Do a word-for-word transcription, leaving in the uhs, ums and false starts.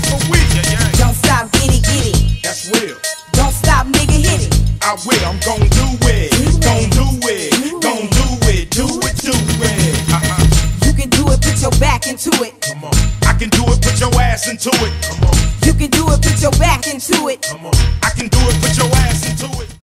for we. Yeah, yeah. Don't stop, get it, get it. That's real. Don't stop, nigga, hit it. I will, I'm gon' do it. Gon' do it. Gon' do it. Do it, do it. Uh-uh. You can do it, put your back into it. Come on. I can do it, put your ass into it. Come on. You can do it, put your back into it. Come on. I can do it, put your ass into it.